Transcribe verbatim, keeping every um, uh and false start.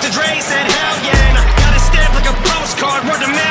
Doctor Dre said hell yeah, and I got a stamp like a postcard, word to mouth.